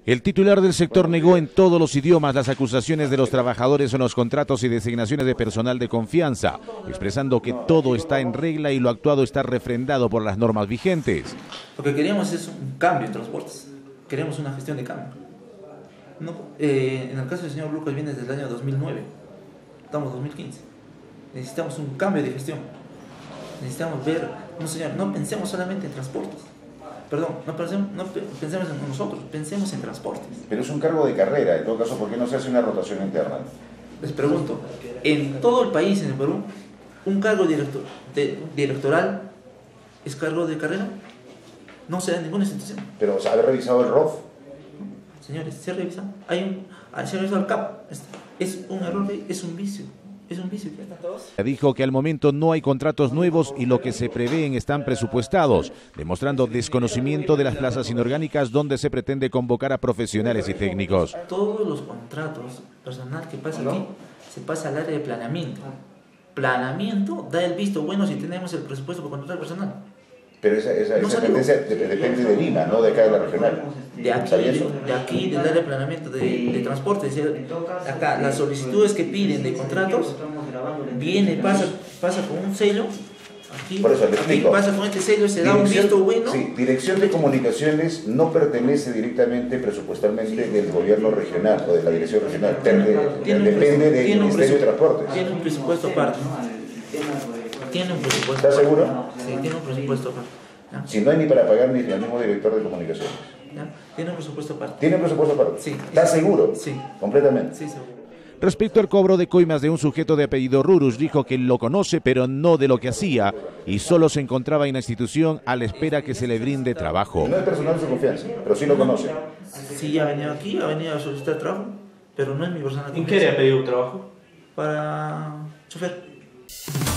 El titular del sector negó en todos los idiomas las acusaciones de los trabajadores en los contratos y designaciones de personal de confianza, expresando que todo está en regla y lo actuado está refrendado por las normas vigentes. Lo que queríamos es un cambio en transportes, queremos una gestión de cambio. No, en el caso del señor Lucas viene desde el año 2009, estamos en 2015. Necesitamos un cambio de gestión, necesitamos ver, no señor, no pensemos solamente en transportes. Perdón, no pensemos en nosotros, pensemos en transportes. Pero es un cargo de carrera, en todo caso, ¿por qué no se hace una rotación interna? Les pregunto, en todo el país, en el Perú, ¿un cargo directoral es cargo de carrera? No se da en ninguna institución. Pero, ¿ha revisado el ROF? Señores, se ha revisado. Se ha revisado el CAP. Es un error, es un vicio. Es un vicio que están todos. Dijo que al momento no hay contratos nuevos y lo que se prevén están presupuestados, demostrando desconocimiento de las plazas inorgánicas donde se pretende convocar a profesionales y técnicos. Todos los contratos, personal que pasa aquí, se pasa al área de planeamiento. Planeamiento da el visto bueno si tenemos el presupuesto para contratar personal. Pero esa dependencia depende de Lima, no de acá de la regional. De aquí, del área de planeamiento de transporte. Es decir, acá las solicitudes que piden de contratos, pasa con un sello. Aquí pasa con este sello, se da un visto bueno. Sí, Dirección de Comunicaciones no pertenece directamente presupuestalmente del gobierno regional o de la dirección regional. Depende del Ministerio de Transportes. Tiene un presupuesto aparte. Tiene un presupuesto. ¿Estás seguro? Sí, tiene un presupuesto aparte. ¿Ya? Si no hay ni para pagar ni al mismo director de comunicaciones. ¿Ya? Tiene un presupuesto aparte. ¿Tiene un presupuesto aparte? Sí. ¿Estás seguro? Sí. ¿Completamente? Sí, seguro. Respecto al cobro de coimas de un sujeto de apellido Rurus, dijo que lo conoce pero no de lo que hacía y solo se encontraba en la institución a la espera que se le brinde trabajo. No es personal de su confianza, pero sí lo conoce. Sí, ha venido aquí, ha venido a solicitar trabajo, pero no es mi persona de confianza. ¿En qué le ha pedido trabajo? Para chofer.